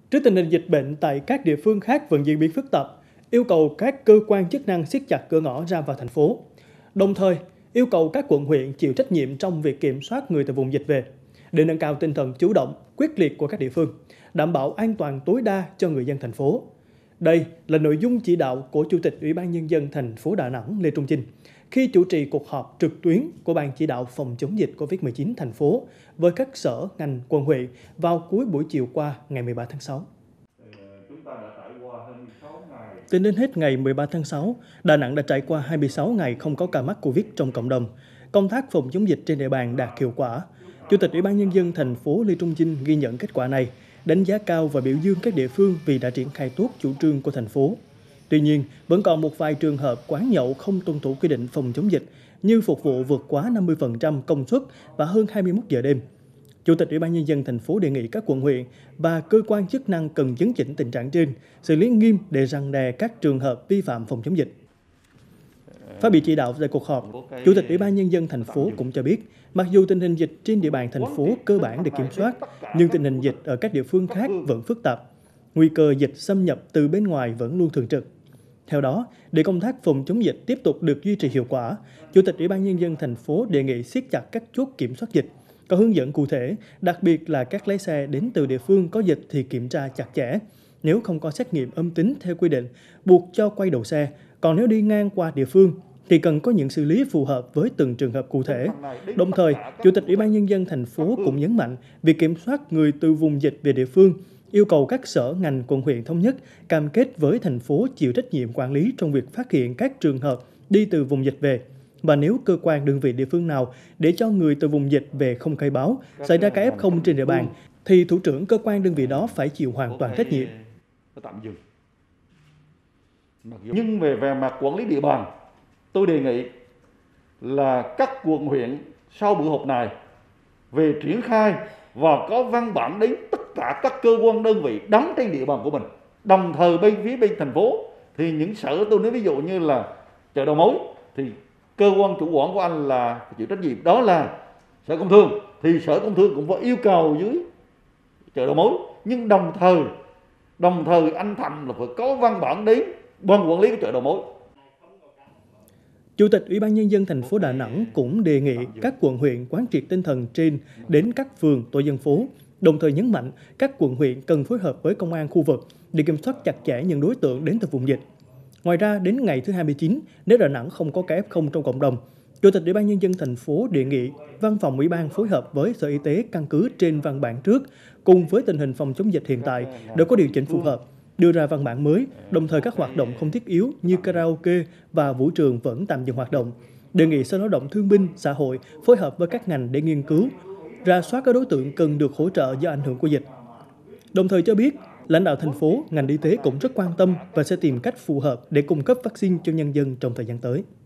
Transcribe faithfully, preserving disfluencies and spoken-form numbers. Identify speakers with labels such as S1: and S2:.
S1: Trước tình hình dịch bệnh tại các địa phương khác vẫn diễn biến phức tạp, yêu cầu các cơ quan chức năng siết chặt cửa ngõ ra vào thành phố. Đồng thời, yêu cầu các quận huyện chịu trách nhiệm trong việc kiểm soát người từ vùng dịch về, để nâng cao tinh thần chủ động, quyết liệt của các địa phương, đảm bảo an toàn tối đa cho người dân thành phố. Đây là nội dung chỉ đạo của Chủ tịch Ủy ban Nhân dân thành phố Đà Nẵng Lê Trung Chinh khi chủ trì cuộc họp trực tuyến của Ban chỉ đạo phòng chống dịch Covid mười chín thành phố với các sở, ngành, quận huyện vào cuối buổi chiều qua ngày mười ba tháng sáu. Tính đến hết ngày mười ba tháng sáu, Đà Nẵng đã trải qua hai mươi sáu ngày không có ca mắc Covid trong cộng đồng. Công tác phòng chống dịch trên địa bàn đạt hiệu quả. Chủ tịch Ủy ban Nhân dân thành phố Lê Trung Chinh ghi nhận kết quả này, đánh giá cao và biểu dương các địa phương vì đã triển khai tốt chủ trương của thành phố. Tuy nhiên, vẫn còn một vài trường hợp quán nhậu không tuân thủ quy định phòng chống dịch, như phục vụ vượt quá năm mươi phần trăm công suất và hơn hai mươi mốt giờ đêm. Chủ tịch Ủy ban Nhân dân thành phố đề nghị các quận huyện và cơ quan chức năng cần chấn chỉnh tình trạng trên, xử lý nghiêm để răn đe các trường hợp vi phạm phòng chống dịch. Phát biểu chỉ đạo tại cuộc họp, Chủ tịch Ủy ban Nhân dân thành phố cũng cho biết, mặc dù tình hình dịch trên địa bàn thành phố cơ bản được kiểm soát, nhưng tình hình dịch ở các địa phương khác vẫn phức tạp. Nguy cơ dịch xâm nhập từ bên ngoài vẫn luôn thường trực. Theo đó, để công tác phòng chống dịch tiếp tục được duy trì hiệu quả, Chủ tịch Ủy ban Nhân dân thành phố đề nghị siết chặt các chốt kiểm soát dịch, có hướng dẫn cụ thể, đặc biệt là các lái xe đến từ địa phương có dịch thì kiểm tra chặt chẽ. Nếu không có xét nghiệm âm tính theo quy định, buộc cho quay đầu xe, còn nếu đi ngang qua địa phương thì cần có những xử lý phù hợp với từng trường hợp cụ thể. Đồng thời, Chủ tịch Ủy ban Nhân dân thành phố cũng nhấn mạnh việc kiểm soát người từ vùng dịch về địa phương, yêu cầu các sở, ngành, quận huyện thống nhất cam kết với thành phố chịu trách nhiệm quản lý trong việc phát hiện các trường hợp đi từ vùng dịch về. Và nếu cơ quan đơn vị địa phương nào để cho người từ vùng dịch về không khai báo, xảy ra ca ép không trên địa bàn, thì thủ trưởng cơ quan đơn vị đó phải chịu hoàn toàn trách nhiệm.
S2: Nhưng về về mặt quản lý địa bàn, tôi đề nghị là các quận huyện sau buổi họp này về triển khai và có văn bản đến tất cả các cơ quan đơn vị đóng trên địa bàn của mình. Đồng thời bên phía bên thành phố thì những sở, tôi nói ví dụ như là chợ đầu mối thì cơ quan chủ quản của anh là chịu trách nhiệm, đó là Sở Công Thương, thì Sở Công Thương cũng phải yêu cầu dưới chợ đầu mối, nhưng đồng thời đồng thời anh Thành là phải có văn bản đến ban quản lý của chợ đầu mối.
S1: Chủ tịch Ủy ban Nhân dân thành phố Đà Nẵng cũng đề nghị các quận huyện quán triệt tinh thần trên đến các phường, tổ dân phố, đồng thời nhấn mạnh các quận huyện cần phối hợp với công an khu vực để kiểm soát chặt chẽ những đối tượng đến từ vùng dịch. Ngoài ra, đến ngày thứ hai mươi chín, nếu Đà Nẵng không có ca ép không trong cộng đồng, Chủ tịch Ủy ban Nhân dân thành phố đề nghị Văn phòng Ủy ban phối hợp với Sở Y tế căn cứ trên văn bản trước, cùng với tình hình phòng chống dịch hiện tại để có điều chỉnh phù hợp, đưa ra văn bản mới, đồng thời các hoạt động không thiết yếu như karaoke và vũ trường vẫn tạm dừng hoạt động. Đề nghị Sở Lao động Thương binh, Xã hội phối hợp với các ngành để nghiên cứu, rà soát các đối tượng cần được hỗ trợ do ảnh hưởng của dịch. Đồng thời cho biết, lãnh đạo thành phố, ngành y tế cũng rất quan tâm và sẽ tìm cách phù hợp để cung cấp vaccine cho nhân dân trong thời gian tới.